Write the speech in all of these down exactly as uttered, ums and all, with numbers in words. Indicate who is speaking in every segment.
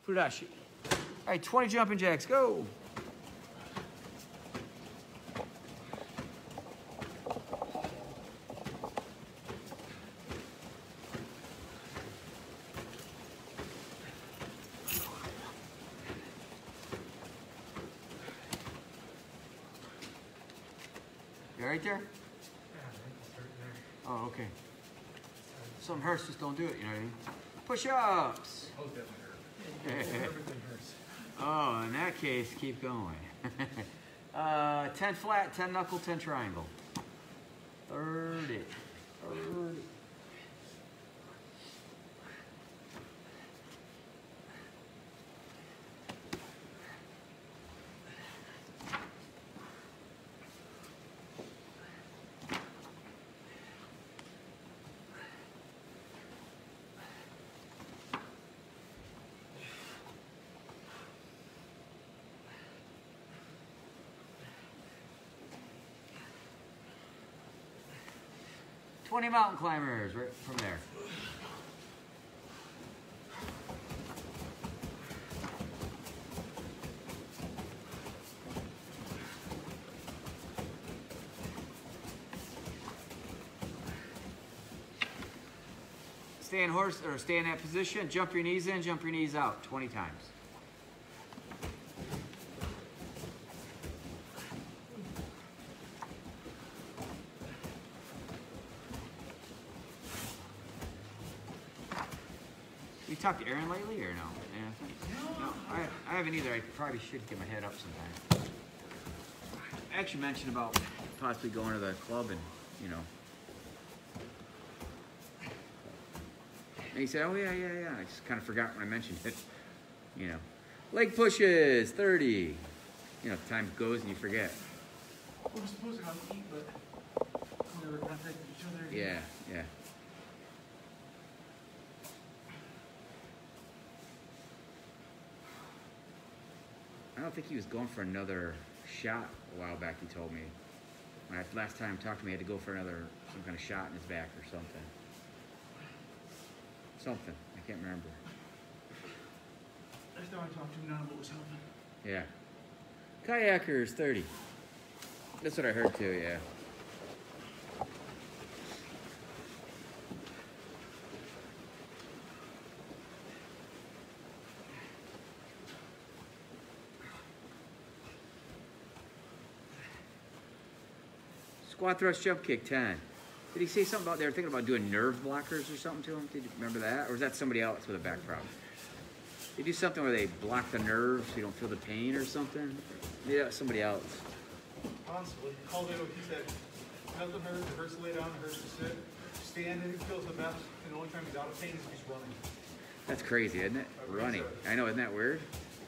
Speaker 1: Fudashi. All right, twenty jumping jacks, go. You right there? Oh, okay. Some hurts, just don't do it, you know what I mean? Push-ups.
Speaker 2: Oh, definitely hurt. Everything hurts.
Speaker 1: Oh, in that case, keep going. uh, ten flat, ten knuckle, ten triangle. thirty. thirty. twenty mountain climbers right from there. Stay in horse or stay in that position, jump your knees in, jump your knees out twenty times. You talked to Aaron lately or no? Yeah. No, I, I haven't either. I probably should get my head up sometime. I actually mentioned about possibly going to the club and, you know. And he said, oh yeah, yeah, yeah. I just kind of forgot when I mentioned it. You know. Leg pushes, thirty. You know, time goes and you forget.
Speaker 2: We're supposed to go eat, but we never contacted each other again.
Speaker 1: Yeah, yeah. I don't think he was going for another shot a while back, he told me. When I, last time he talked to me, he had to go for another, some kind of shot in his back or something. Something, I can't remember.
Speaker 2: Last time I talked to him, none of it was helping.
Speaker 1: Yeah. Kayakers, thirty. That's what I heard too, yeah. Squat thrust jump kick, ten. Did he say something about they were thinking about doing nerve blockers or something to him? Did you remember that? Or was that somebody else with a back problem? They do something where they block the nerves so you don't feel the pain or something? Maybe that was somebody else.
Speaker 2: Possibly. Called in, he said, nothing hurts, it hurts to lay down, it hurts to sit. Standing, he feels the best, and the only time he's out of pain is if he's running.
Speaker 1: That's crazy, isn't it?
Speaker 2: I
Speaker 1: Running.
Speaker 2: so.
Speaker 1: I know, isn't that weird?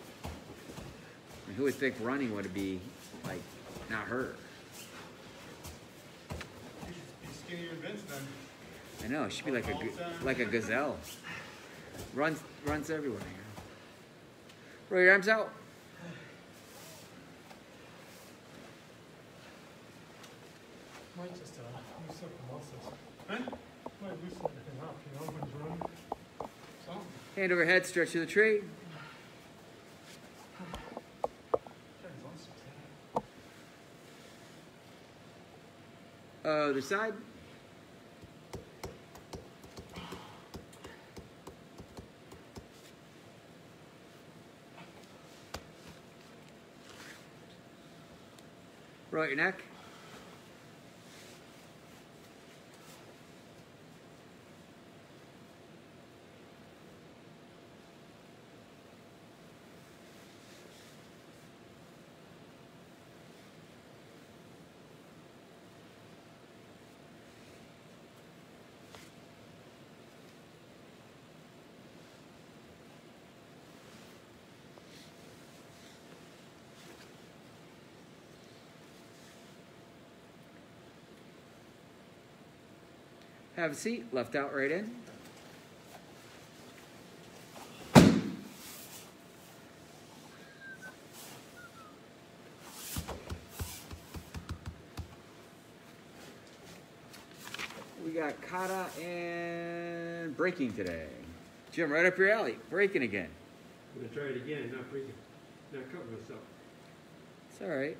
Speaker 1: I mean, who would think running would be, like, not hurt?
Speaker 2: He should be skinnier than Vince then.
Speaker 1: I know, it should be like a, like a gazelle. Runs, runs everywhere. Roll your arms out.
Speaker 3: Might just uh, loosen up the muscles.
Speaker 2: Huh?
Speaker 3: Might loosen everything up, you know, when he's running.
Speaker 2: Something.
Speaker 1: Hand over head, stretch to the tree. Other side. Roll out your neck. Have a seat, left out, right in. We got kata and braking today. Jim, right up your alley, braking again.
Speaker 4: I'm gonna try it again, not breaking, not cutting myself.
Speaker 1: It's all right.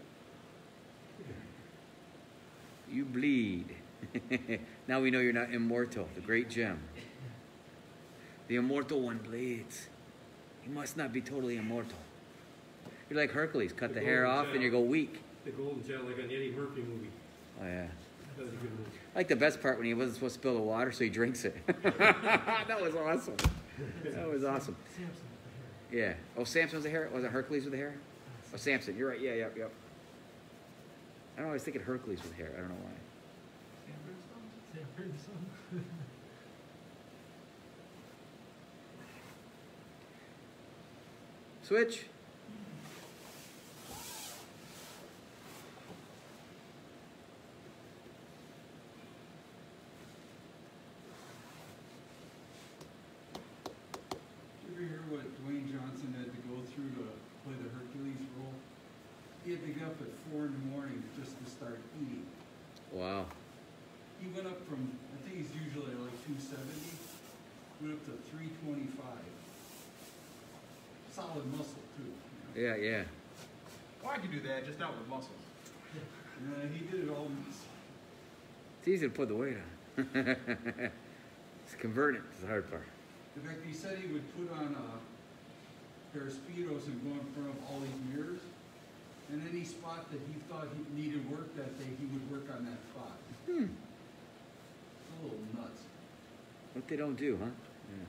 Speaker 1: You bleed. Now we know you're not immortal. The great gem. The immortal one bleeds. He must not be totally immortal. You're like Hercules. Cut the,
Speaker 4: The
Speaker 1: hair
Speaker 4: golden
Speaker 1: off and
Speaker 4: child.
Speaker 1: you go weak.
Speaker 4: The golden child, like on the Eddie Murphy movie.
Speaker 1: Oh yeah.
Speaker 4: That was a good movie.
Speaker 1: I like the best part when he wasn't supposed to spill the water, so he drinks it. That was awesome. That was awesome.
Speaker 3: Samson with the hair.
Speaker 1: Yeah. Oh, Samson was the hair? Was it Hercules with the hair? Oh, Samson. You're right. Yeah, yep, yep. I don't know. I was thinking Hercules with hair. I don't know why.
Speaker 3: Sanford's son.
Speaker 1: Switch.
Speaker 5: Did you ever hear what Dwayne Johnson had to go through to play the Hercules role? He had to get up at four in the morning just to start eating.
Speaker 1: Wow.
Speaker 5: He went up from, I think he's usually like two seventy, went up to three twenty-five. Solid muscle too. You know?
Speaker 1: Yeah, yeah.
Speaker 2: Well, I could do that, just not with muscles.
Speaker 5: Yeah, he did it all.
Speaker 1: It's easy to put the weight on. It's converting is the hard part.
Speaker 5: In fact, he said he would put on a pair of Speedos and go in front of all these mirrors. And any spot that he thought he needed work that day, he would work on that spot.
Speaker 1: Hmm.
Speaker 5: It's a little nuts.
Speaker 1: What they don't do, huh? Yeah.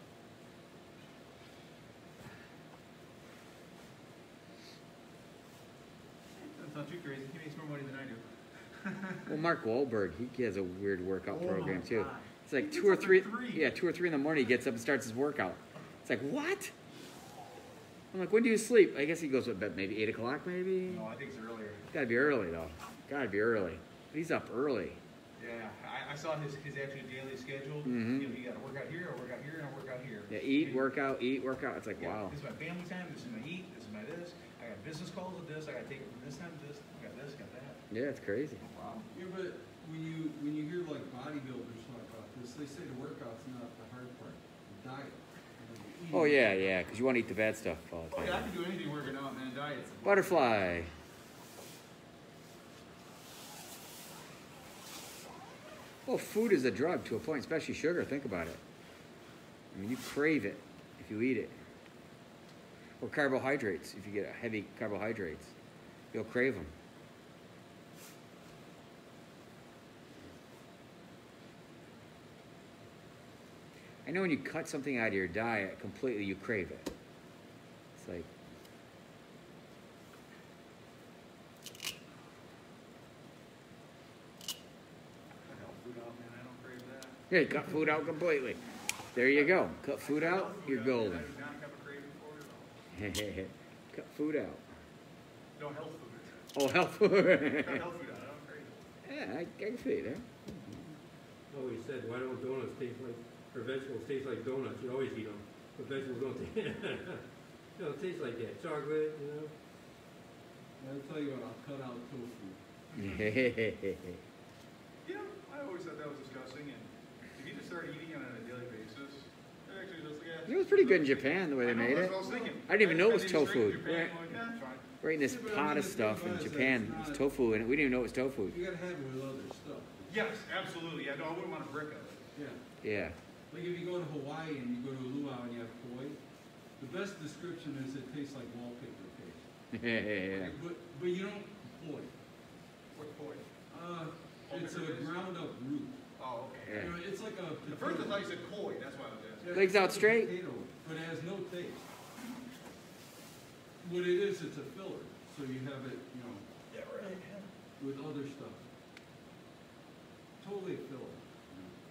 Speaker 2: That's not too crazy. He makes more money than I do.
Speaker 1: Well, Mark Wahlberg, he has a weird workout
Speaker 2: Oh
Speaker 1: program
Speaker 2: my
Speaker 1: too.
Speaker 2: God.
Speaker 1: It's like
Speaker 2: He
Speaker 1: two or
Speaker 2: gets up
Speaker 1: three,
Speaker 2: at three.
Speaker 1: yeah, two or three in the morning. He gets up and starts his workout. It's like what? I'm like, when do you sleep? I guess he goes to bed maybe eight o'clock, maybe.
Speaker 2: No, I think it's earlier.
Speaker 1: Gotta be early though. Gotta be early. But he's up early.
Speaker 2: Yeah, I, I saw his, his actually daily schedule.
Speaker 1: Mhm.
Speaker 2: You know, you got to work out here, I work out here, and I work out here.
Speaker 1: Yeah, eat, workout, eat, workout. It's like
Speaker 2: Yeah,
Speaker 1: wow.
Speaker 2: This is my family time. This is my eat. This is my this. I got business calls with this. I got to take it from this time to this. I got this. Got that.
Speaker 1: Yeah, it's crazy.
Speaker 2: Wow.
Speaker 5: Yeah, but when you when you hear like bodybuilders talk about this, they say the workout's not the hard part, the diet. You know, the eating.
Speaker 1: Oh yeah, yeah, because you want to eat the bad stuff all the
Speaker 2: Oh yeah, I
Speaker 1: time.
Speaker 2: can do anything working out, man. Diets.
Speaker 1: Butterfly. Well, food is a drug to a point, especially sugar. Think about it. I mean, you crave it if you eat it. Or carbohydrates. If you get heavy carbohydrates, you'll crave them. I know when you cut something out of your diet completely, you crave it. It's like,
Speaker 2: I help food out, man. I don't crave that.
Speaker 1: hey, cut food out completely. There you go. Cut food out,
Speaker 2: Food
Speaker 1: you're
Speaker 2: out,
Speaker 1: golden.
Speaker 2: man. I do not have a craving for it at all.
Speaker 1: Cut food out.
Speaker 2: No health food.
Speaker 1: Oh, health food.
Speaker 2: Cut health food out. I don't crave it.
Speaker 1: Yeah, I, I can see that.
Speaker 4: Always said, why don't donuts taste like, or vegetables taste like donuts? You always eat them, but vegetables don't taste. They don't taste like that. Chocolate, you know.
Speaker 5: I'll tell you what, I'll cut out tofu.
Speaker 2: You know, I always thought that was disgusting, and if you just start eating it on a daily basis, it actually looks like
Speaker 1: It was pretty good in Japan the way they
Speaker 2: I know,
Speaker 1: made
Speaker 2: that's
Speaker 1: it.
Speaker 2: what I was thinking.
Speaker 1: I didn't even know it was
Speaker 2: I did straight
Speaker 1: tofu.
Speaker 2: in Japan,
Speaker 1: Right.
Speaker 2: I'm like, yeah, it's fine.
Speaker 1: Right in this
Speaker 5: Yeah, but I
Speaker 1: pot
Speaker 5: mean,
Speaker 1: of
Speaker 5: the
Speaker 1: stuff
Speaker 5: thing
Speaker 1: in
Speaker 5: was,
Speaker 1: Japan,
Speaker 5: it's
Speaker 1: it's
Speaker 5: not-
Speaker 1: tofu, and we didn't even know it was tofu.
Speaker 5: You gotta have it with other stuff.
Speaker 2: Yes, absolutely. Yeah, no, I wouldn't want a brick of it.
Speaker 5: Yeah.
Speaker 1: Yeah.
Speaker 5: Like if you go to Hawaii and you go to a luau and you have koi, the best description is it tastes like wallpaper paste.
Speaker 1: Yeah.
Speaker 5: But, but you don't koi.
Speaker 2: What boy?
Speaker 5: Uh, it's a
Speaker 2: Wallpaper paste?
Speaker 5: ground up root.
Speaker 2: Oh, okay.
Speaker 1: Yeah.
Speaker 5: You know, it's like a
Speaker 2: The first I thought you said koi. That's why I was asking.
Speaker 5: Yeah,
Speaker 1: Legs
Speaker 5: it's
Speaker 1: out
Speaker 5: like a
Speaker 1: straight?
Speaker 5: Potato, but it has no taste. What it is, it's a filler. So you have it, you know,
Speaker 2: Yeah, right.
Speaker 5: with other stuff. Totally a filler. you know.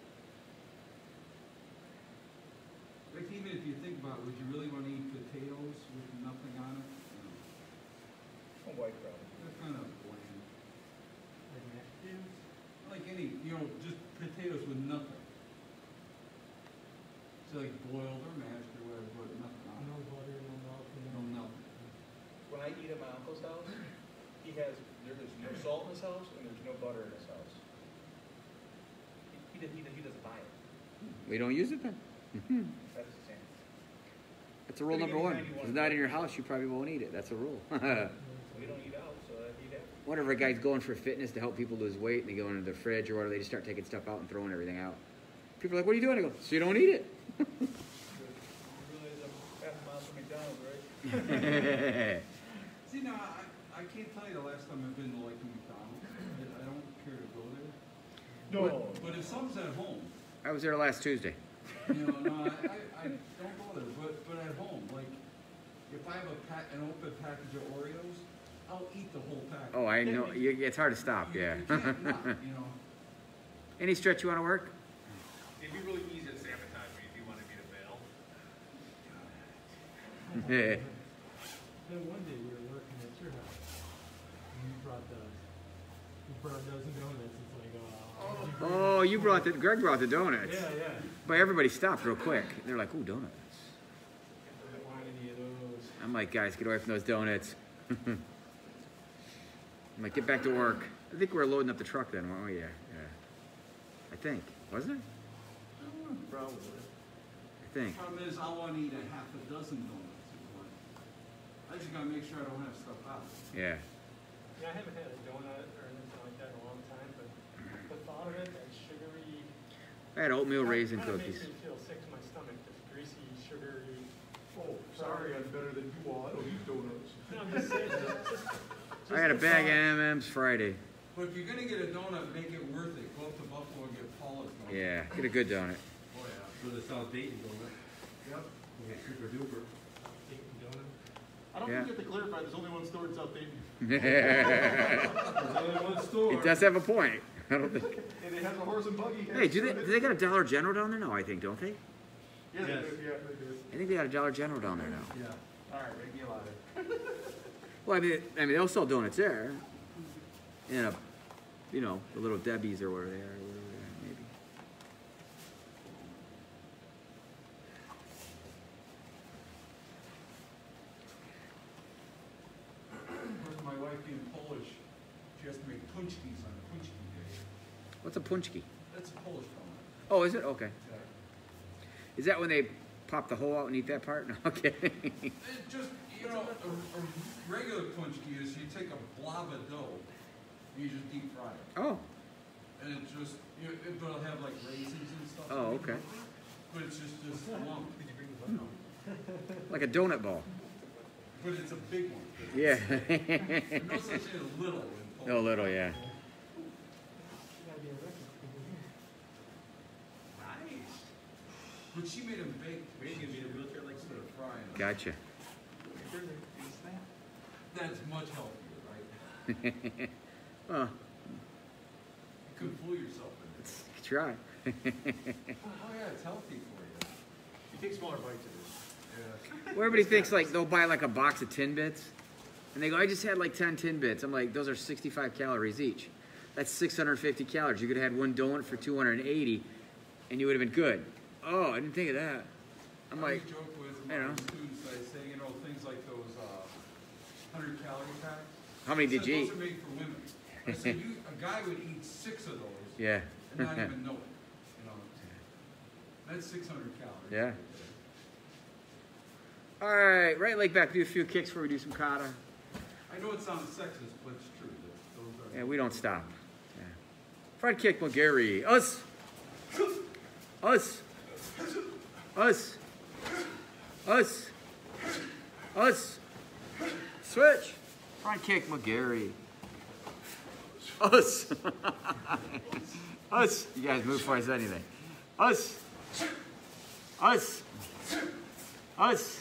Speaker 5: Like even if you think about it, would you really want to eat potatoes with nothing on it? No.
Speaker 2: A white crowd.
Speaker 5: They're kind of bland.
Speaker 3: Like mashed potatoes.
Speaker 5: Like any, you know, just potatoes with nothing. So like boiled or mashed or whatever, but nothing on
Speaker 3: No
Speaker 5: it.
Speaker 3: butter, no milk,
Speaker 5: No
Speaker 3: no.
Speaker 5: nothing.
Speaker 6: When I eat at my uncle's house, he has, there is no salt in his house and there's no butter in his house. He, he, does- he, does- he doesn't buy it.
Speaker 1: We don't use it then.
Speaker 6: That's the same.
Speaker 1: That's a rule number one. If it's not in your house, you probably won't eat it. That's a rule.
Speaker 6: We don't eat out, so I'd eat out.
Speaker 1: Whatever, a guy's going for fitness to help people lose weight, and they go into the fridge or whatever, they just start taking stuff out and throwing everything out. People are like, what are you doing? I go, so you don't eat it.
Speaker 6: You realize I'm half a mile from McDonald's, right?
Speaker 5: See, now, I, I can't tell you the last time I've been to like a McDonald's. I, I don't care to go there.
Speaker 6: No.
Speaker 5: But, but if someone's at home,
Speaker 1: I was there last Tuesday.
Speaker 5: you know, no, I, I, I don't go there. But, but at home, like, if I have a pack, an open package of Oreos, I'll eat the whole package.
Speaker 1: Oh, I know. You, it's hard to stop,
Speaker 5: You-
Speaker 1: yeah.
Speaker 5: You can't not, you know.
Speaker 1: Any stretch you want to work?
Speaker 2: It'd be really easy to sabotage me if you wanted me to bail.
Speaker 1: Yeah.
Speaker 3: Then one day we were working at your house, and you brought the, you brought a dozen donuts. It's like, oh. you bring-
Speaker 1: Oh, you brought the, Greg brought the donuts.
Speaker 3: Yeah, yeah.
Speaker 1: But everybody stopped real quick. They're like, ooh, donuts.
Speaker 3: I don't want any of those.
Speaker 1: I'm like, guys, get away from those donuts. I'm like, get back to work. I think we were loading up the truck then, weren't we? Yeah, yeah. I think. Wasn't it?
Speaker 6: Probably.
Speaker 1: I think.
Speaker 5: Problem is, I want to eat a half a dozen donuts at once. I just gotta make sure I don't have stuff out.
Speaker 1: Yeah.
Speaker 3: Yeah, I haven't had a donut or anything like that in a long time, but the thought of it, that sugary.
Speaker 1: I had oatmeal raisin
Speaker 3: kinda
Speaker 1: cookies.
Speaker 3: makes me feel sick to my stomach, just greasy, sugary.
Speaker 2: Oh, sorry, I'm better than you all. I don't eat donuts.
Speaker 3: No, I'm just saying, just, just
Speaker 1: I had a
Speaker 3: the
Speaker 1: bag of
Speaker 3: thought.
Speaker 1: M and M's Friday.
Speaker 5: But if you're gonna get a donut, make it worth it. Go up to Buffalo and get Paula's donut.
Speaker 1: Yeah, get a good donut.
Speaker 5: Oh, yeah.
Speaker 4: For the South Dayton donut,
Speaker 5: Yep.
Speaker 4: yeah, super duper.
Speaker 3: Dayton donut.
Speaker 2: I don't
Speaker 1: Yeah.
Speaker 2: think you have to clarify, there's only one store in South Dayton.
Speaker 1: It
Speaker 2: There's only one store.
Speaker 1: does have a point. I don't think.
Speaker 2: And it has a horse and buggy.
Speaker 1: Hey, do they, do they got a Dollar General down there? No, I think, don't they?
Speaker 2: Yeah, they
Speaker 4: Yes.
Speaker 2: do, yeah, they do.
Speaker 1: I think they got a Dollar General down there now.
Speaker 5: Yeah.
Speaker 2: All right, make me a louder.
Speaker 1: Well, I mean, I mean, they'll sell donuts there. And a, you know, the little Debbie's or whatever they are, or whatever they are, maybe.
Speaker 5: Whereas my wife being Polish, she has to make punchkis on a punchki day.
Speaker 1: What's a punchki?
Speaker 5: That's a Polish donut.
Speaker 1: Oh, is it? Okay.
Speaker 5: Yeah.
Speaker 1: Is that when they pop the hole out and eat that part? No, okay.
Speaker 5: It just, you know, a, a regular punchki is you take a blob of dough, and you just deep fry it.
Speaker 1: Oh,
Speaker 5: And it's just, you know, it, but it'll have like raisins and stuff.
Speaker 1: Oh,
Speaker 5: in it.
Speaker 1: okay.
Speaker 5: But it's just this lump.
Speaker 1: like a donut ball.
Speaker 5: But it's a big one.
Speaker 1: Yeah.
Speaker 5: There's no such thing as little in Polish.
Speaker 1: No, little, yeah.
Speaker 3: You gotta be a record
Speaker 5: Nice. But she made them baked. Maybe you made a wheelchair like instead of frying them.
Speaker 1: Gotcha.
Speaker 5: That's much healthier, right?
Speaker 1: Well,
Speaker 5: You couldn't fool yourself in it.
Speaker 1: let's try.
Speaker 5: Oh yeah, it's healthy for you.
Speaker 2: You take smaller bites of it.
Speaker 5: Yeah.
Speaker 1: Well, everybody thinks like they'll buy like a box of Tinbits, and they go, "I just had like ten Tinbits." I'm like, "Those are sixty-five calories each. That's six hundred fifty calories. You could have had one donut for two hundred eighty, and you would have been good." Oh, I didn't think of that. I'm
Speaker 5: I
Speaker 1: like,
Speaker 5: always joke with
Speaker 1: I
Speaker 5: my
Speaker 1: know.
Speaker 5: students, I say, you know, things like those uh, hundred calorie packs.
Speaker 1: "How many
Speaker 5: I
Speaker 1: did
Speaker 5: said,
Speaker 1: you
Speaker 5: those
Speaker 1: eat?"
Speaker 5: are made for women. I said, you, a guy would eat six of those
Speaker 1: Yeah.
Speaker 5: and not even know it. You know, that's six hundred calories.
Speaker 1: Yeah. All right, right leg back. Do a few kicks before we do some kata.
Speaker 5: I know it sounds sexist, but it's true. That those are.
Speaker 1: Yeah, we don't stop. Yeah. Front kick, Bulgari. Us. Us. Us. Us. Us. Switch. Front kick, McGarry. Us. Us. You guys move before I say anything. Us. Us. Us.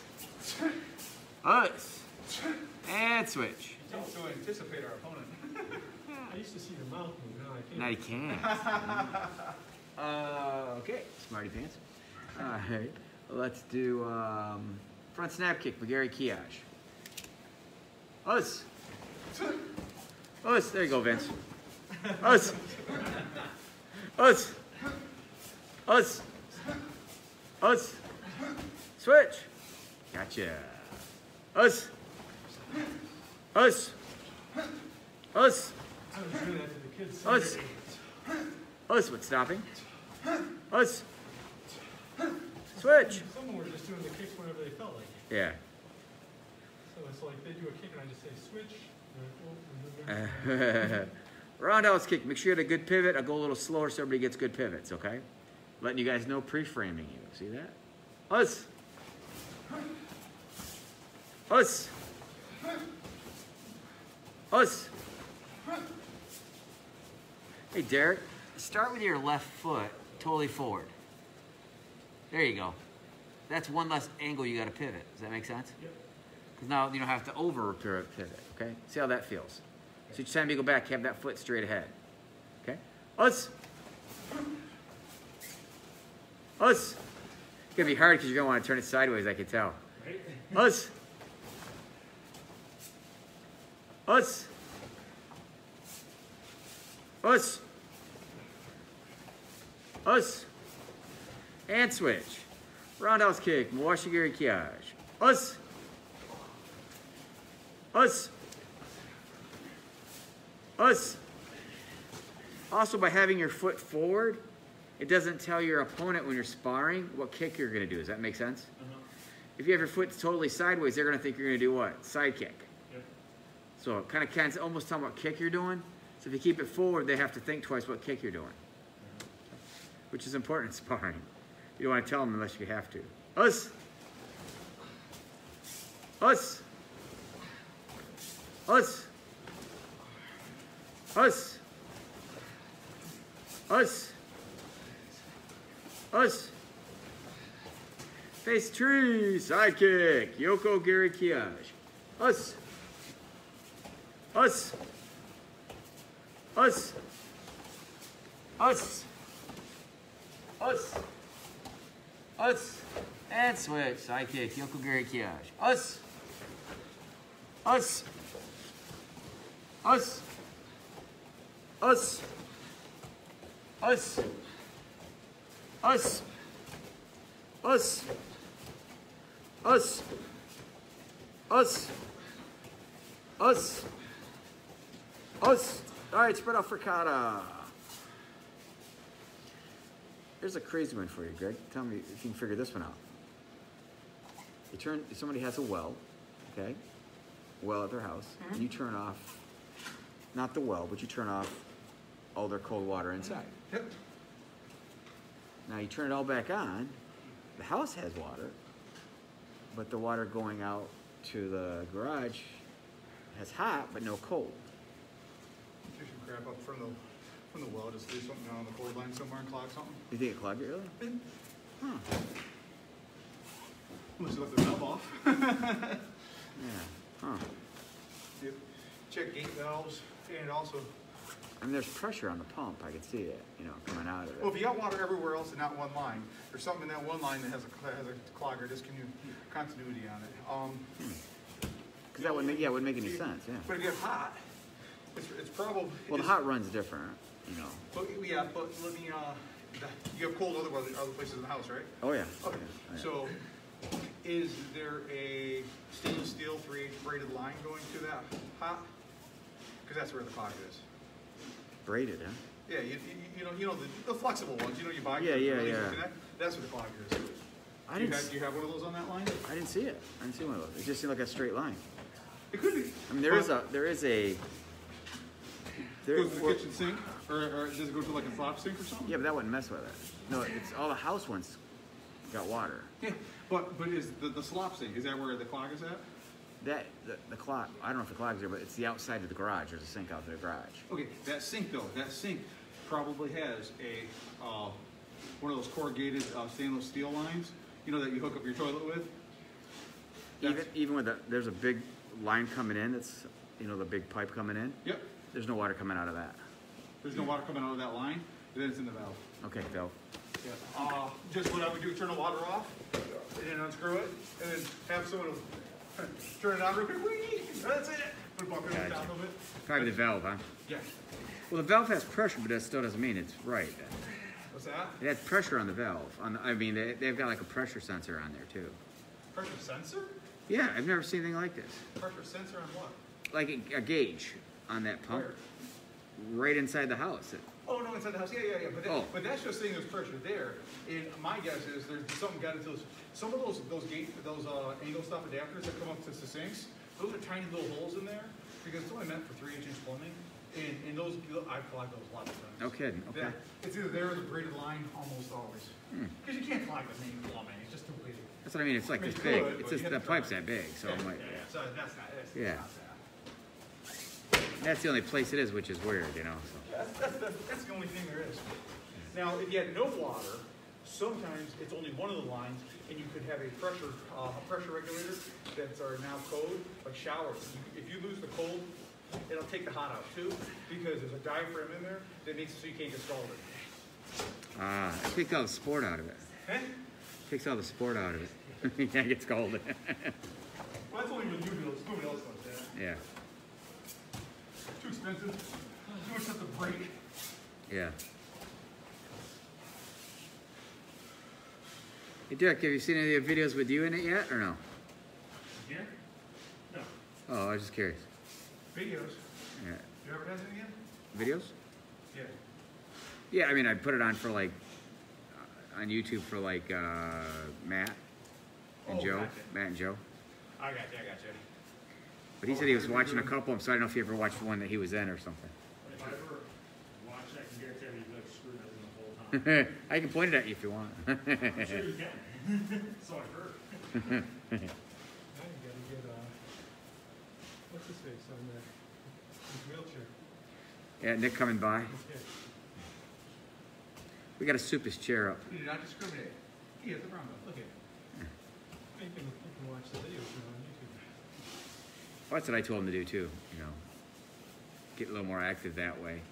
Speaker 1: Us. And switch.
Speaker 2: Don't so anticipate our opponent.
Speaker 3: I used to see the mouth move, now I can't.
Speaker 1: Now you can't. uh, okay, smarty pants. All right, let's do um, front snap kick, McGarry Kiash. Us. Us. There you go, Vince. Us. Us. Us. Us. Switch. Gotcha. Us. Us. Us.
Speaker 3: I was doing that to the kids.
Speaker 1: Us.
Speaker 3: Sunday.
Speaker 1: Us. What's stopping? Us. Switch.
Speaker 3: Some were just doing the kicks whenever they felt like it.
Speaker 1: Yeah.
Speaker 3: So it's like they do a kick and I just say switch. And I- oh, and then there's-
Speaker 1: Roundhouse kick. Make sure you get a good pivot. I'll go a little slower so everybody gets good pivots, okay? Letting you guys know, pre-framing you. See that? Us. Us. Us. Hey, Derek, start with your left foot totally forward. There you go. That's one less angle you got to pivot. Does that make sense?
Speaker 3: Yep.
Speaker 1: Because now you don't have to over pivot, okay? See how that feels. So each time you go back, have that foot straight ahead. Okay? Us. Us. It's going to be hard because you're going to want to turn it sideways, I can tell.
Speaker 3: Right?
Speaker 1: Us. Us. Us. Us. And switch. Roundhouse kick. Mwashigiri Kiyage. Us. Us. Us. Also, by having your foot forward, it doesn't tell your opponent when you're sparring what kick you're going to do. Does that make sense?
Speaker 3: Uh-huh.
Speaker 1: If you have your foot totally sideways, they're going to think you're going to do what? Side kick.
Speaker 3: Yep.
Speaker 1: So it kind of can almost tell them what kick you're doing. So if you keep it forward, they have to think twice what kick you're doing, which is important in sparring. You don't want to tell them unless you have to. Us. Us. Us. Us. Us. Us. Face tree. Side kick. Yoko Giri Kiyage. Us. Us. Us. Us. Us. Us. And switch. Side kick. Yoko Giri Kiyage. Us. Us. Us. Us. Us. Us. Us. Us. Us. Us. Us. All right, spread out for kata. Here's a crazy one for you, Greg. Tell me if you can figure this one out. You turn, somebody has a well, okay? Well at their house, mm-hmm. and you turn off, not the well, but you turn off all their cold water inside.
Speaker 2: Yep.
Speaker 1: Now you turn it all back on, the house has water, but the water going out to the garage has hot, but no cold.
Speaker 2: You should grab up from the, from the well, just leave something down on the cold line somewhere and clog something.
Speaker 1: You think it clogged it really? Huh.
Speaker 2: Unless you left the valve off.
Speaker 1: Yeah, huh.
Speaker 2: Yep. Check gate valves and also,
Speaker 1: I mean, there's pressure on the pump. I can see it, you know, coming out of it.
Speaker 2: well, if you got water everywhere else and not one line, there's something in that one line that has a, that has a clogger, discontinuity continuity on it. Um,
Speaker 1: Because that would make, yeah, it wouldn't make any sense, yeah.
Speaker 2: But if you have hot, it's, it's probably.
Speaker 1: Well, the
Speaker 2: it's-
Speaker 1: hot run's different, you know.
Speaker 2: But, yeah, but let me, uh, the- you have cold other, other places in the house, right?
Speaker 1: Oh, yeah.
Speaker 2: Okay,
Speaker 1: Oh, yeah.
Speaker 2: so is there a stainless steel three eighths braided line going to that hot? Because that's where the clog is.
Speaker 1: Braided, huh?
Speaker 2: Yeah, you, you, you know, you know, the, the flexible ones, you know, you buy.
Speaker 1: Yeah,
Speaker 2: for
Speaker 1: yeah,
Speaker 2: release
Speaker 1: yeah.
Speaker 2: and connect, that's where the clog is.
Speaker 1: I
Speaker 2: Do you
Speaker 1: didn't,
Speaker 2: have,
Speaker 1: s-
Speaker 2: do you have one of those on that line?
Speaker 1: I didn't see it. I didn't see one of those. It just seemed like a straight line.
Speaker 2: It could be.
Speaker 1: I mean, there is a, there is a, there,
Speaker 2: Goes to the
Speaker 1: well,
Speaker 2: kitchen sink, or, or does it go to like a flop sink or something?
Speaker 1: yeah, but that wouldn't mess with it. No, it's all the house ones got water.
Speaker 2: Yeah, but, but is the, the slop sink, is that where the clog is at?
Speaker 1: That, the, the clock, I don't know if the clock's there, but it's the outside of the garage. There's a sink out there, garage.
Speaker 2: Okay, that sink though, that sink probably has a, uh, one of those corrugated uh, stainless steel lines, you know, that you hook up your toilet with?
Speaker 1: Even,
Speaker 2: That's-
Speaker 1: even with the, there's a big line coming in, that's, you know, the big pipe coming in.
Speaker 2: Yep,
Speaker 1: There's no water coming out of that.
Speaker 2: there's no water coming out of that line, and then it's in the valve.
Speaker 1: Okay, Phil.
Speaker 2: Yeah. Uh, just what I would do, turn the water off, and then unscrew it, and then have someone turn it on real quick, whee, that's it. Put a bucket on
Speaker 1: Gotcha.
Speaker 2: top of it.
Speaker 1: Probably the valve, huh?
Speaker 2: Yeah.
Speaker 1: Well, the valve has pressure, but that still doesn't mean it's right.
Speaker 2: What's that?
Speaker 1: It has pressure on the valve. On the, I mean, they, they've got like a pressure sensor on there too.
Speaker 2: Pressure sensor?
Speaker 1: Yeah, I've never seen anything like this.
Speaker 2: Pressure sensor on what?
Speaker 1: Like a, a gauge on that pump,
Speaker 2: Where?
Speaker 1: right inside the house. It-
Speaker 2: Oh, no, inside the house, yeah, yeah, yeah, but that,
Speaker 1: Oh.
Speaker 2: but that's just saying there's pressure there, and my guess is there's something got into those, some of those, those gate, those, uh, angle stop adapters that come up to the sinks, those are tiny little holes in there, because it's only meant for three inch inch plumbing, and, and those, I've clogged those lots of times.
Speaker 1: No kidding. Okay.
Speaker 2: That, it's either there or the braided line almost always, because you can't clog the main plumbing, it's just too big.
Speaker 1: That's what I mean. It's like
Speaker 2: I mean,
Speaker 1: this
Speaker 2: you
Speaker 1: big.
Speaker 2: could,
Speaker 1: It's
Speaker 2: but
Speaker 1: just
Speaker 2: you
Speaker 1: the
Speaker 2: have to try.
Speaker 1: pipe's that big. So I'm like,
Speaker 2: Yeah, yeah, so that's not, that's
Speaker 1: Yeah.
Speaker 2: not that.
Speaker 1: that's the only place it is, which is weird, you know. So.
Speaker 2: That's, that's, that's, that's the only thing there is. Now, if you had no water, sometimes it's only one of the lines, and you could have a pressure, uh, a pressure regulator that are now code, like showers. You- If you lose the cold, it'll take the hot out too, because there's a diaphragm in there that makes it so you can't get scalded.
Speaker 1: Ah, it takes all the sport out of it.
Speaker 2: Eh?
Speaker 1: Takes all the sport out of it. You can't get scalded.
Speaker 2: Well, that's only when you do it, nobody else does that.
Speaker 1: Yeah.
Speaker 2: Too expensive, too much stuff to break.
Speaker 1: Yeah. Hey, Derek, have you seen any of the videos with you in it yet, or no?
Speaker 2: Yeah? No.
Speaker 1: Oh, I was just curious.
Speaker 2: Videos.
Speaker 1: Yeah.
Speaker 2: You ever had any yet?
Speaker 1: Videos?
Speaker 2: Yeah.
Speaker 1: Yeah, I mean, I put it on for like, uh, on YouTube for like uh, Matt and
Speaker 2: Oh,
Speaker 1: Joe.
Speaker 2: gotcha.
Speaker 1: Matt and Joe.
Speaker 2: I got you, I got you.
Speaker 1: But he said he was watching a couple of them, so I don't know if he ever watched one that he was in or something.
Speaker 3: If I ever watch that, I can guarantee I'd be like screwed up the whole time.
Speaker 1: I can point it at you if you want.
Speaker 3: I'm sure you can. So I've heard. Now you gotta get, uh, what's his face on there? His wheelchair.
Speaker 1: Yeah, Nick coming by.
Speaker 3: Okay.
Speaker 1: We got to soup his chair up.
Speaker 2: You do not discriminate. He has the brown belt, look at it.
Speaker 3: You can, you can watch the videos now on YouTube.
Speaker 1: Well, that's what I told him to do too, you know. Get a little more active that way.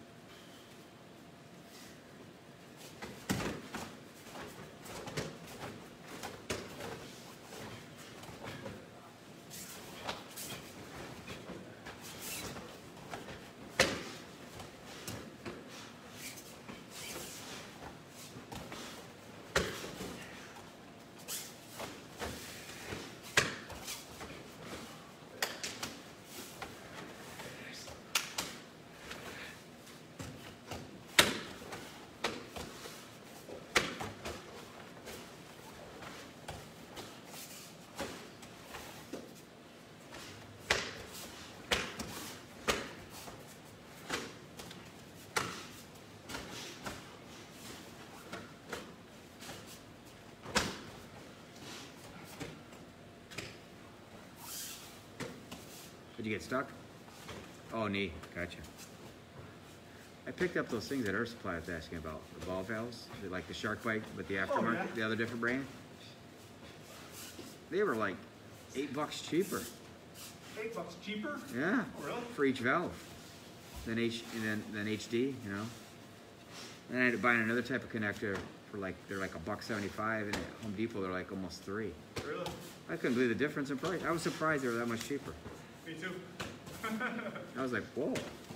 Speaker 1: Did you get stuck? Oh, knee. Gotcha. I picked up those things that Earth Supply was asking about. The ball valves. They're like the Shark Bite, but the aftermarket,
Speaker 2: yeah.
Speaker 1: the other different brand. They were like eight bucks cheaper.
Speaker 2: Eight bucks cheaper?
Speaker 1: Yeah.
Speaker 2: Oh, really?
Speaker 1: For each valve. Than H than, than H D, you know. And I had to buy another type of connector for like they're like a buck seventy-five, and at Home Depot they're like almost three.
Speaker 2: Really?
Speaker 1: I couldn't believe the difference in price. I was surprised they were that much cheaper.
Speaker 2: Me too.
Speaker 1: I was like, whoa.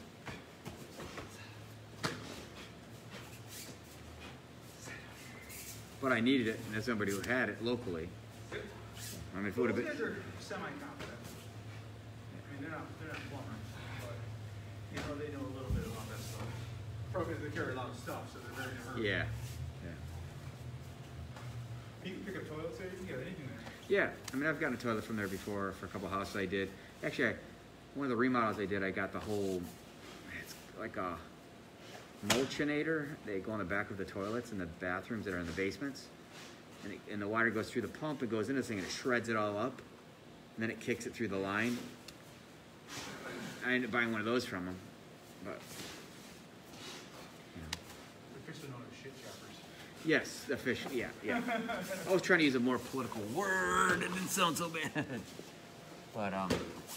Speaker 1: But I needed it, and as somebody who had it locally. I mean, if it would have
Speaker 2: Those
Speaker 1: been.
Speaker 2: guys are semi-competent. I mean, they're not, they're not plumbers, but, you know, they know a little bit about that stuff. Probably because they carry a lot of stuff, so they're very diverse.
Speaker 1: Yeah. Yeah.
Speaker 2: You can pick up toilets there, you can get anything there.
Speaker 1: Yeah, I mean, I've gotten a toilet from there before for a couple houses I did. Actually, I, one of the remodels I did, I got the whole, it's like a mulchinator. They go in the back of the toilets and the bathrooms that are in the basements. And, it, and the water goes through the pump, it goes into this thing and it shreds it all up. And then it kicks it through the line. I ended up buying one of those from them. But, you know.
Speaker 2: The fish are known as shit choppers.
Speaker 1: Yes, the fish, yeah, yeah. I was trying to use a more political word. It didn't sound so bad. But, um...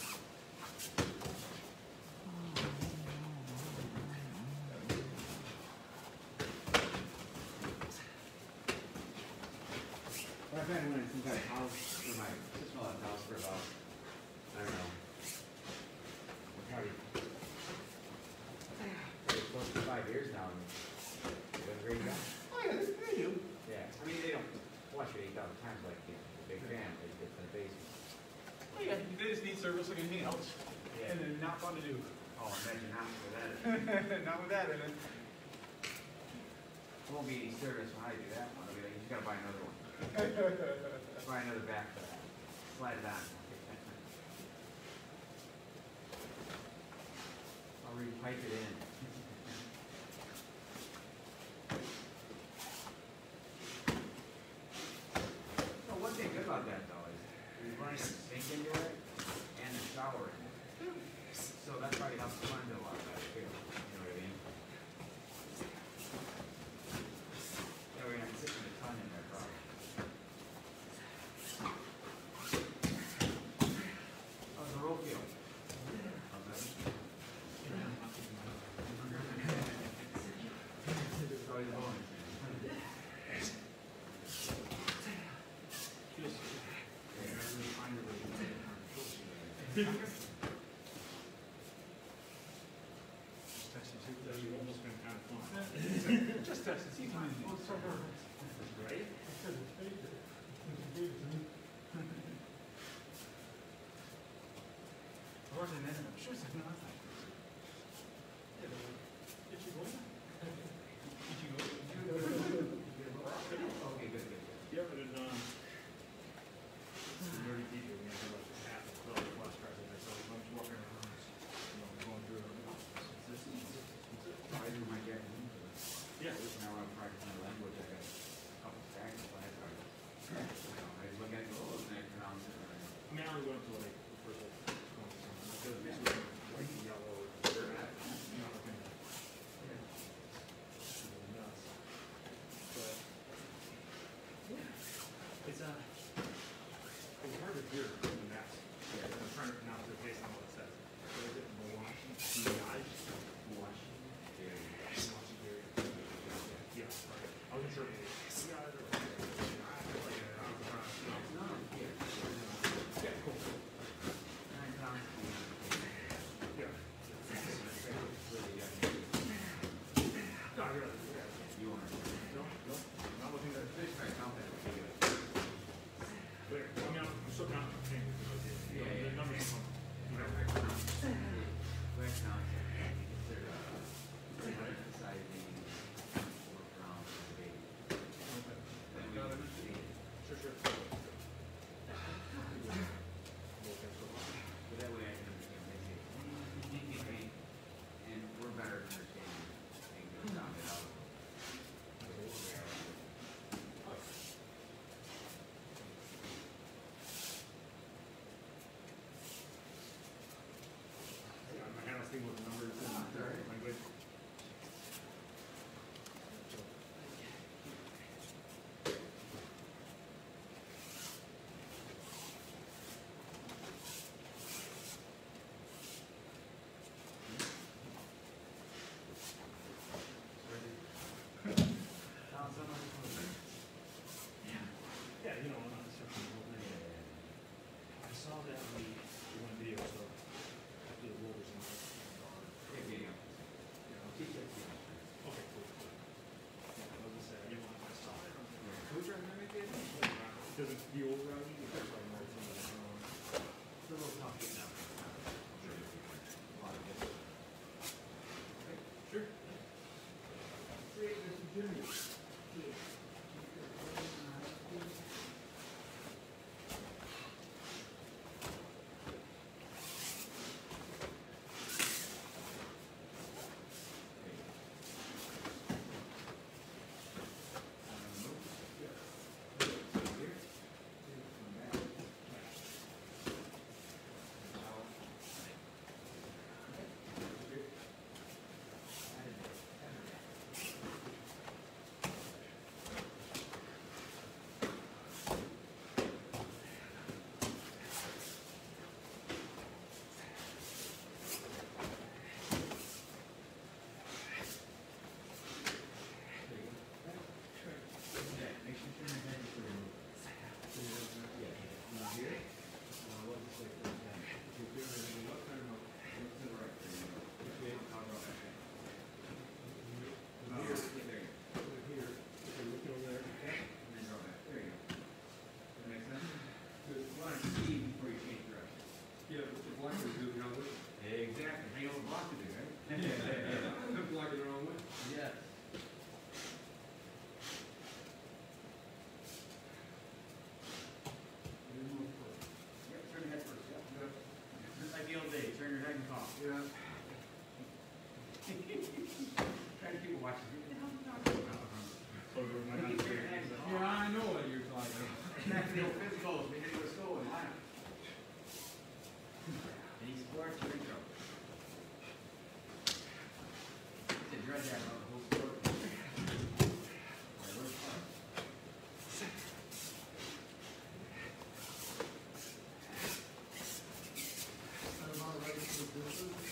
Speaker 1: I've had one in some kind of house, in my sister-in-law's house for about, I don't know, probably, probably close to five years now, and they're doing a great job.
Speaker 2: Oh, yeah, they, they do.
Speaker 1: Yeah, I mean, they don't flush it eight thousand times like, you know, a big fan, they get in the basement.
Speaker 2: Oh, yeah, they just need service like anything else.
Speaker 1: Yeah.
Speaker 2: And they're not fun to do.
Speaker 1: Oh, imagine not for that.
Speaker 2: Not with that in it.
Speaker 1: Won't be any service when I do that one. I'll be like, you just gotta buy another one. Buy another back for that. Slide it on. I'll repipe it in. So one thing good about that though is you run your sink into it and the shower in it. So that probably helps cleanse it a lot better too. You know what I mean? Yeah, we're gonna sit in a ton in there probably. How's the roll feel? How you going?
Speaker 3: That's almost been kind of fun.
Speaker 2: Just test it, see if it's
Speaker 3: Right?
Speaker 1: I wasn't in it. I'm sure it's like nothing.
Speaker 3: Did you go? Did you go?
Speaker 1: Okay, good, good, good.
Speaker 3: You ever did, um, nerdy video, we had like half of twelve plus cars in there, so I'm just walking around, you know, going through them.
Speaker 1: I do my getting into it.
Speaker 3: Yeah.
Speaker 1: Now when I'm practicing my language, I got a couple facts, but I try to, you know, I just look at it, and go, oh, and I pronounce it right.
Speaker 3: I mean, I only went to like, the first like, twenty something, like, it was basically white and yellow, you know, looking at, it's really nuts. But, yeah, it's, uh, it's hard to hear from the maps. Yeah, I'm trying to pronounce it based on what it says. So is it Milwaukee? Milwaukee? Milwaukee? Yeah, right. I wasn't sure if it was yeah, I don't know. I feel like I don't know.
Speaker 1: No, yeah.
Speaker 3: Yeah, cool.
Speaker 1: And I pronounce it.
Speaker 3: Yeah.
Speaker 1: Really, yeah.
Speaker 3: No, I realize, yeah.
Speaker 1: You want to.
Speaker 3: No, no, I'm not looking at
Speaker 1: Fish fry confident would be good.
Speaker 3: But, I mean, I'm I'm still counting the thing because the, you know,
Speaker 1: Yeah, yeah.
Speaker 3: the numbers come, you know.
Speaker 1: Right now, you consider, uh, emphasizing work around the baby. Then we can see.
Speaker 3: Sure, sure.
Speaker 1: But that way I can understand, they say, "Mm, and we're better at understanding things that sound it out.
Speaker 3: Yeah, my hand was thinking with the numbers and language.
Speaker 1: Sounds so much fun.
Speaker 3: Yeah, you know, I'm not certain. I saw that on the, the one video, so after the Wolves and
Speaker 1: Yeah, video.
Speaker 3: you know.
Speaker 1: Teach us, you know.
Speaker 3: Okay, cool, cool. Yeah, I was gonna say, I didn't want to I saw it. I was like,
Speaker 1: Who's running that kid?
Speaker 3: does it the old route? You can try more from the, um,
Speaker 1: It's a little tough getting up. A lot of it.
Speaker 3: sure.
Speaker 1: Hey, Mister Jimmy.
Speaker 5: Blocking the wrong way.
Speaker 1: Yes.
Speaker 5: Yeah.
Speaker 1: Trying to keep watching.
Speaker 5: Yeah, I know what you're talking about.
Speaker 1: Back to the old physicals, we had to go to school and laugh. Any sports or intro? It's a dread that about the whole sport. Where's fun?
Speaker 5: That about right for the business?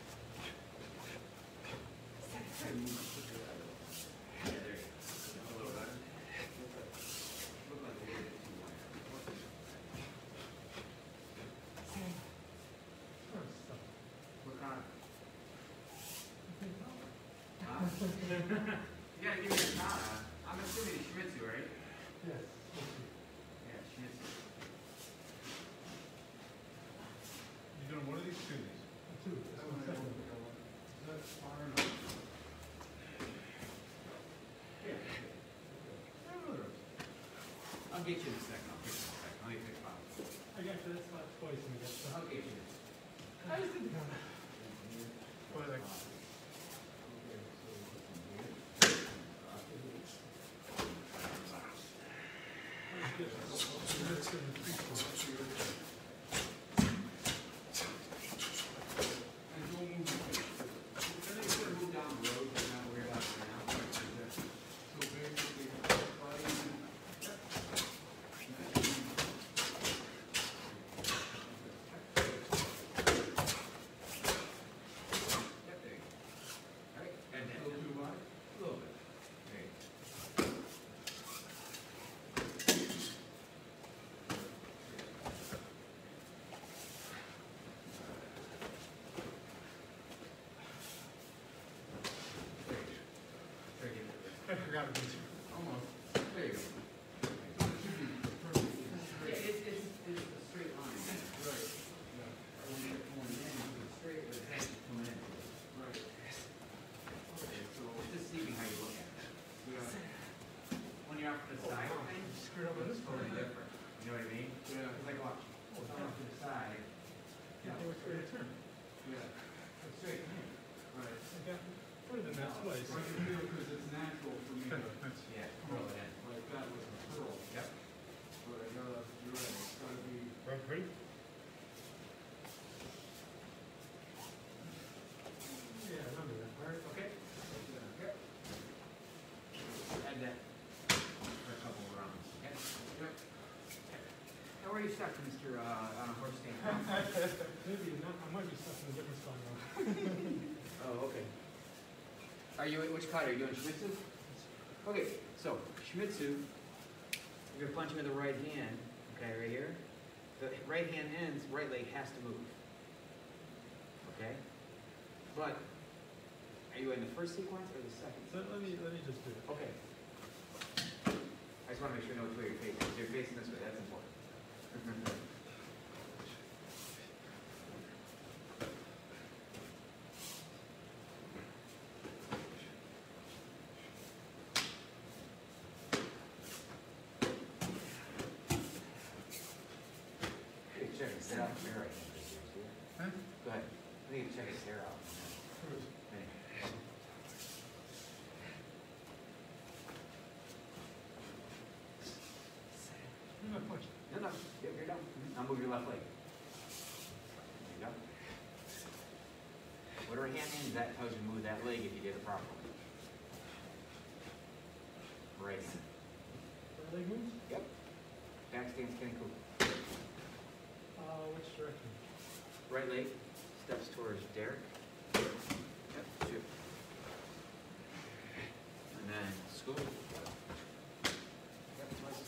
Speaker 1: Yeah, there you go. A little better. Look like a little bit too wide. What kind? Huh? You gotta give me a Kata. I'm assuming it's Shimizu, right?
Speaker 3: Yes.
Speaker 1: Yeah, Shimizu.
Speaker 3: You doing one of these two these? Two.
Speaker 5: That one I don't think I want. Is that far enough?
Speaker 1: I'll get you in a second. I'll get you in a second. Let me pick five.
Speaker 3: I got you, that's not twice in the guess.
Speaker 1: I'll get you.
Speaker 3: I just didn't know. Boy, like,
Speaker 5: And don't move.
Speaker 1: Then they sort of move down the road, but not worry about it now.
Speaker 5: So basically, five.
Speaker 1: Yep, there you go. All right, and then
Speaker 5: A little too wide?
Speaker 1: a little bit. There you go. Very good.
Speaker 3: I forgot to beat you.
Speaker 5: Almost.
Speaker 1: There you go.
Speaker 5: It should be perfect.
Speaker 1: Yeah, it's, it's, it's a straight line.
Speaker 5: Right. Yeah.
Speaker 1: When you're going in, it's straight with the head coming in.
Speaker 5: Right.
Speaker 1: Okay, so just see how you look at it.
Speaker 5: Yeah.
Speaker 1: When you're off to the side of things,
Speaker 3: Screwed up with
Speaker 1: it's
Speaker 3: this
Speaker 1: totally
Speaker 3: part.
Speaker 1: different. You know what I mean?
Speaker 5: Yeah.
Speaker 1: It's like watch. It's off to the side.
Speaker 3: Yeah, they were straight turn.
Speaker 5: Yeah.
Speaker 1: It's straight.
Speaker 5: Right.
Speaker 3: I got, put it in that place.
Speaker 5: I can feel because it's natural for me.
Speaker 3: Kind of, that's,
Speaker 1: Yeah, roll it in.
Speaker 5: Like that with a pearl.
Speaker 1: Yep.
Speaker 5: But I gotta, you're right, it's gotta be.
Speaker 3: right, ready? Yeah, I remember that part.
Speaker 1: Okay.
Speaker 5: Yeah.
Speaker 1: Yep. And that for a couple of rounds. Okay.
Speaker 5: Yep.
Speaker 1: Now where are you stuck, Mister Uh, on a horse stand?
Speaker 3: Maybe not, I might be stuck in a different spot now.
Speaker 1: Oh, okay. Are you, which kata? Are you doing Shimizu? Okay, so Shimizu, you're gonna punch him in the right hand, okay, right here. The right hand ends, right leg has to move. Okay? But, are you in the first sequence or the second?
Speaker 3: So let me, let me just do it.
Speaker 1: Okay. I just wanna make sure you know which way you're facing. If you're facing this way, that's important. Hey, check his hair out. Hair right there.
Speaker 5: Huh?
Speaker 1: Go ahead. I need to check his hair out. Hey.
Speaker 3: You're not punching.
Speaker 1: No, no, yep, you're done. Now move your left leg. There you go. Whatever hand ends, that tells you to move that leg if you did it properly. Right.
Speaker 3: Right leg moves?
Speaker 1: Yep. Back stands Kenny Cool.
Speaker 3: Uh, which direction?
Speaker 1: Right leg steps towards Derek. Yep, shoot. And then school. Yep, twice.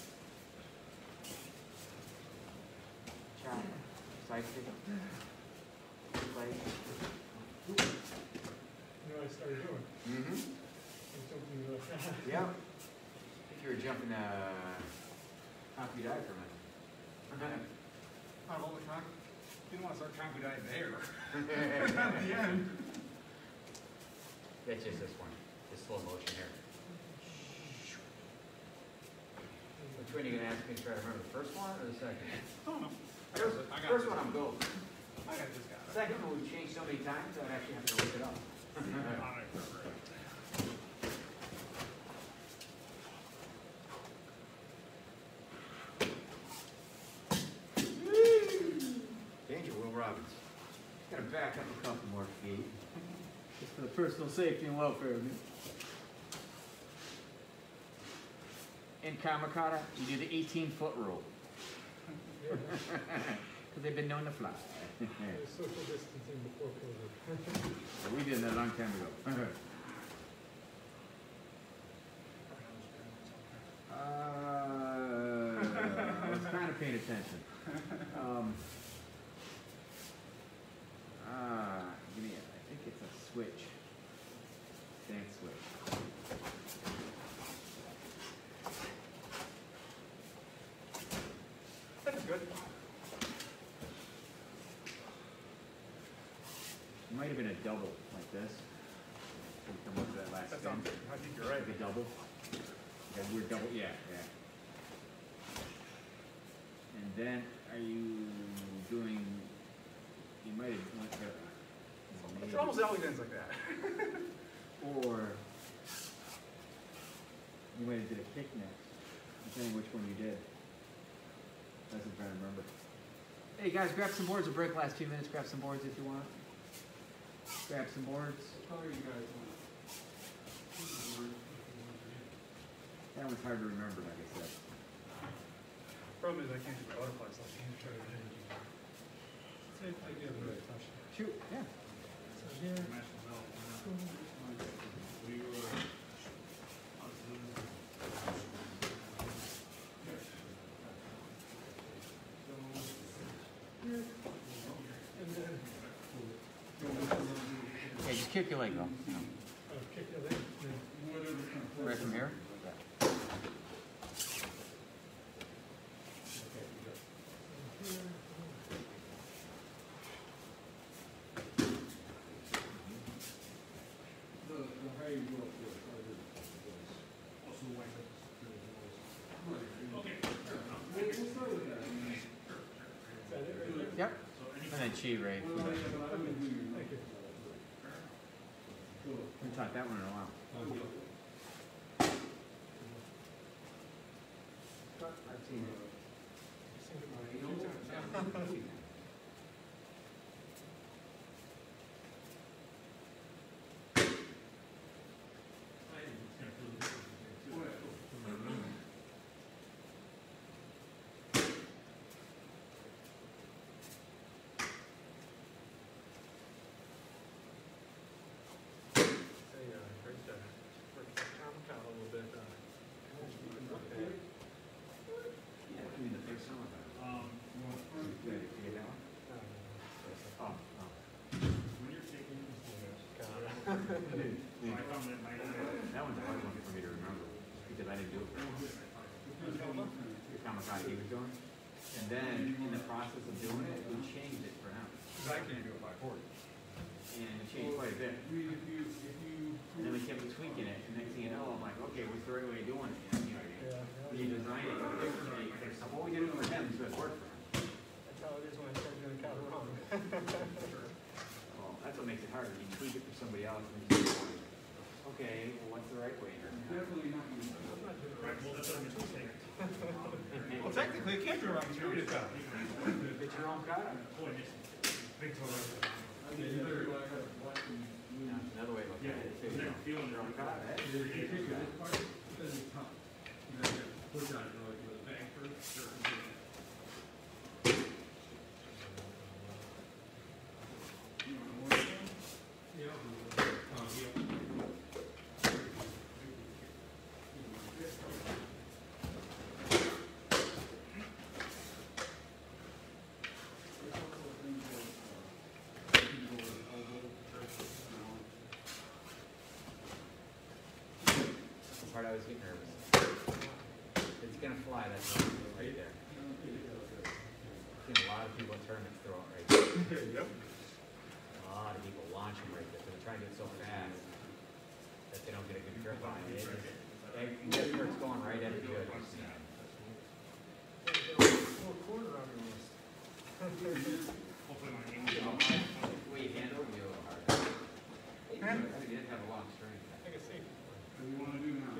Speaker 1: Chop. Side kick. Leg.
Speaker 3: You know what I started doing?
Speaker 1: Mm-hmm.
Speaker 3: I jumped into the
Speaker 1: Yeah. I think you were jumping uh Concrete Eye for a minute.
Speaker 2: Out of all the con, you don't want to start concrete eye there.
Speaker 3: At the end.
Speaker 1: That's just this one. Just slow motion here. Which one are you gonna ask me to try to remember, the first one or the second?
Speaker 2: Oh, no. I got
Speaker 1: First,
Speaker 2: it. I got
Speaker 1: first
Speaker 2: this.
Speaker 1: one I'm gold.
Speaker 2: I got this guy.
Speaker 1: Second one we've changed so many times, I'd actually have to look it up. Danger, Will Robbins. Gotta back up a couple more feet.
Speaker 7: Just for the personal safety and welfare of me.
Speaker 1: In Kamakata, you do the eighteen foot rule. Because they've been known to fly.
Speaker 3: There's social distancing before COVID.
Speaker 1: We did that a long time ago. uh, I was kind of paying attention. Um, ah, give me a, I think it's a switch. Dance switch.
Speaker 2: That's good.
Speaker 1: It might have been a double like this. Can we come up to that last
Speaker 2: That
Speaker 1: spin?
Speaker 2: sounds, I think you're right.
Speaker 1: Like a double. Yeah, we're double. Yeah, yeah. And then, are you doing? You might have went to.
Speaker 2: It almost always ends like that.
Speaker 1: Or you might have did a kick next, depending which one you did. That's what I'm trying to remember. Hey guys, grab some boards. We'll break last few minutes. Grab some boards if you want. Grab some boards.
Speaker 5: Color you guys want.
Speaker 1: That one's hard to remember, like I said.
Speaker 2: Problem is I can't do the butterflies like you try to do.
Speaker 3: Same idea of the touch.
Speaker 1: Shoot, yeah.
Speaker 3: So here, and then,
Speaker 1: Hey, just kick your leg though.
Speaker 3: uh, kick your leg, then
Speaker 5: Whatever kind of
Speaker 1: Right from here.
Speaker 3: here.
Speaker 5: The, the higher you go up, the harder.
Speaker 3: Also wind up the noise.
Speaker 5: Okay. We'll, we'll start with that.
Speaker 3: Is that it right there?
Speaker 1: Yep. And then chi, right?
Speaker 5: Well, yeah, but I would do your.
Speaker 3: Thank you.
Speaker 5: Cool.
Speaker 1: We haven't taught that one in a while. I've seen it.
Speaker 3: Seen it a few times. Say, uh, great to work with Tom Cal a little bit, uh, okay.
Speaker 1: Yeah, I mean the first one.
Speaker 3: Um,
Speaker 1: Good. You get that one?
Speaker 3: uh,
Speaker 1: Oh, oh.
Speaker 3: when you're taking these photos,
Speaker 1: I
Speaker 3: I found that my,
Speaker 1: That one's a hard one for me to remember because I didn't do it. Kamakata he was doing. And then in the process of doing it, we changed it for him.
Speaker 2: Because I can't do a five forty.
Speaker 1: And we changed quite a bit.
Speaker 5: I mean, if you, if you.
Speaker 1: And then we kept tweaking it, and next thing you know, I'm like, okay, what's the right way of doing it? You know, you, you design it differently. There's some, well, we did it for him, so it worked for him.
Speaker 3: that's how it is when I start doing count wrong.
Speaker 1: Well, that's what makes it harder. You tweak it for somebody else, and you say, okay, well, what's the right way here?
Speaker 5: Definitely not you.
Speaker 3: Right, well, that's what I'm saying.
Speaker 2: Well, technically, it can't be wrong, because you're gonna
Speaker 1: It's your own kata.
Speaker 3: Boy, just big toe.
Speaker 5: I mean, you better like uh, watching.
Speaker 1: Yeah, another way of looking
Speaker 3: Yeah,
Speaker 1: at it. too,
Speaker 3: it's
Speaker 1: you
Speaker 3: never
Speaker 1: know.
Speaker 3: feeling
Speaker 1: Your own
Speaker 3: wrong.
Speaker 1: kata, eh?
Speaker 5: If you take this part, it doesn't count. You gotta push on it like with a bang first. You want more?
Speaker 3: Yeah. Um, yeah.
Speaker 1: That's the part I was getting nervous. It's gonna fly, that's right there. I've seen a lot of people in tournaments throw it right there.
Speaker 2: Yep.
Speaker 1: A lot of people launch them right there. They're trying to do it so fast that they don't get a good grip on it. It just- It just starts going right at it good.
Speaker 3: Little quarter on your wrist.
Speaker 8: Hopefully my English.
Speaker 5: do you wanna do now?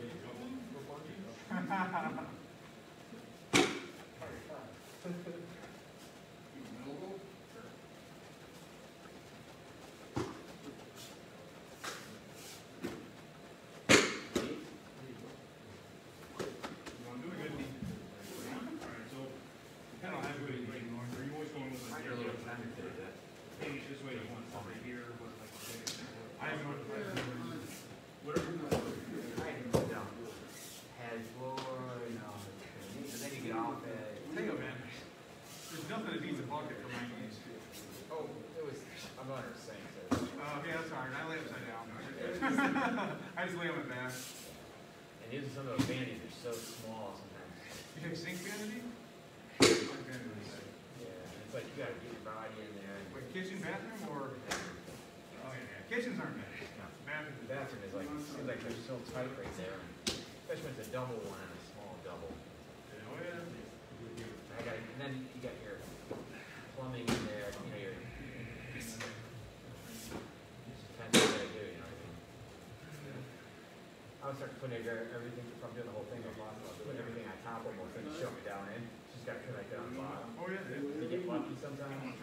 Speaker 5: Elbow?
Speaker 3: You want to do a good deed? Alright, so, you kind of have a good deed anymore, or you always going with like,
Speaker 1: You're a little complicated, that.
Speaker 3: hey, it's this way, you want something here, but like, okay, I have no, whatever.
Speaker 1: I can go down. Head floor, you know, and then you get off at.
Speaker 2: Tell you, man, there's nothing that beats a bucket for my knees.
Speaker 1: Oh, it was, I'm not saying so.
Speaker 2: Uh, okay, that's all right. I lay upside down. I just lay on my back.
Speaker 1: And using some of those bandies are so small sometimes.
Speaker 2: You take sink vanity? Like vanities.
Speaker 1: Yeah, it's like you gotta get your body in there. And
Speaker 2: Wait, kitchen, bathroom, or? Oh, yeah. Kitchens aren't bad.
Speaker 1: No.
Speaker 2: Bathroom.
Speaker 1: The bathroom is like, seems like they're so tight right there. Especially when it's a double one and a small double.
Speaker 2: Oh, yeah.
Speaker 1: I got, and then you got your plumbing in there, you know, your. Depends what you gotta do, you know what I mean? I would start putting every- everything, if I'm doing the whole thing, I'm doing everything on top almost, and just shove it down in. Just gotta put it like that on the bottom.
Speaker 2: Oh, yeah.
Speaker 1: You get lucky sometimes.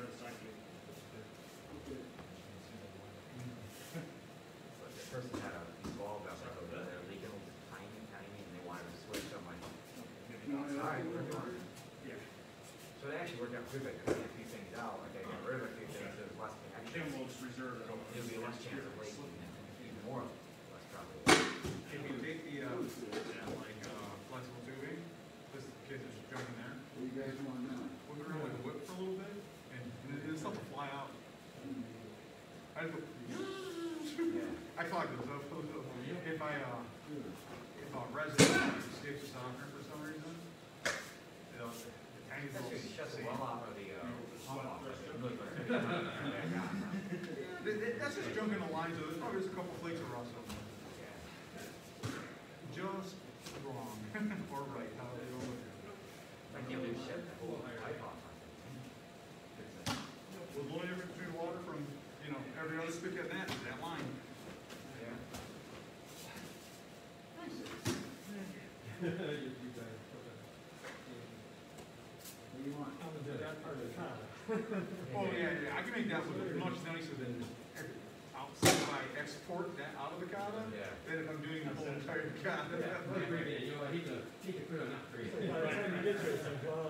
Speaker 1: But the person had a bulb out there, so they're leaking tiny, tiny, and they wanted to switch. I'm like, all right, we're going. So they actually worked out pretty good, cutting a few things out, like I got rid of a few things, there was less, actually,
Speaker 3: Tim will just reserve it.
Speaker 1: there'll be less chance of leaking, and even more, less trouble.
Speaker 2: If you take the, uh, like, uh, flexible tubing, this kid is jumping there,
Speaker 5: What do you guys want now?
Speaker 2: whip it around with a whip for a little bit, and, and it- it'll start to fly out. I just go,
Speaker 1: Yeah.
Speaker 2: I clog those up. If I, uh, if a resident escapes a softener for some reason, it'll, the tiny
Speaker 1: That's
Speaker 2: little.
Speaker 1: just shut the well off of the, uh, pump off. of it.
Speaker 2: Yeah, that- that- That's just junk in the lines of, oh, there's a couple flakes of rust on there. Just wrong, or right, how they go with it.
Speaker 1: I can't believe shut the whole pipe off.
Speaker 2: Well, the only difference between water from, you know, every other spigot net is that line.
Speaker 1: Yeah.
Speaker 7: What do you want?
Speaker 3: I'm gonna do that part of the car.
Speaker 2: Oh, yeah, yeah, I can make that look much nicer than, every- outside if I export that out of the Kata,
Speaker 1: Yeah.
Speaker 2: than if I'm doing the whole entire Kata.
Speaker 4: Yeah, you know, he could, he could put it on three.
Speaker 3: By the time you get there, it's like, wow.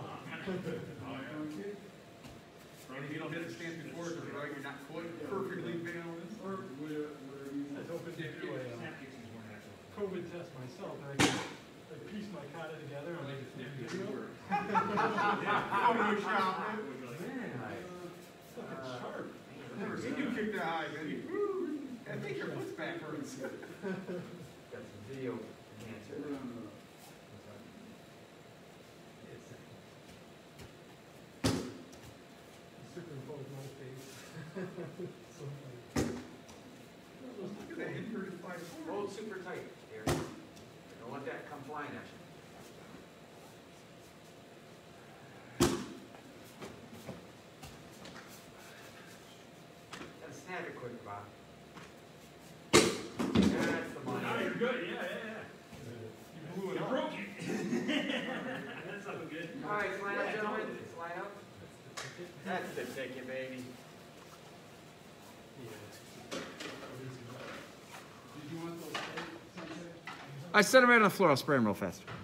Speaker 2: And if you don't hit the stance before, because right, you're not quite perfectly balanced.
Speaker 5: Or whatever, whatever you
Speaker 3: I was
Speaker 5: want.
Speaker 3: hoping to do a uh, COVID test myself, and I could, like, piece my kata together and make a snap video.
Speaker 2: Photoshop it.
Speaker 3: Look, it's sharp.
Speaker 2: I've never seen you kick that high, baby. I think your foot's backwards.
Speaker 1: Got some video enhancer.
Speaker 5: Put it on the-
Speaker 3: Superimpose my face. So funny.
Speaker 2: Look at that inverted five four.
Speaker 1: Hold super tight, here. Don't let that come flying at you. Gotta snap it quick, Bob. That's the money.
Speaker 3: Now you're good, yeah, yeah, yeah.
Speaker 2: You blew it
Speaker 3: You
Speaker 2: up.
Speaker 3: broke it. That's something good.
Speaker 1: All right, slide up, gentlemen, slide up. That's the ticket, baby.
Speaker 5: Did you want those, something?
Speaker 1: I set them right on the floor, I'll spray them real fast.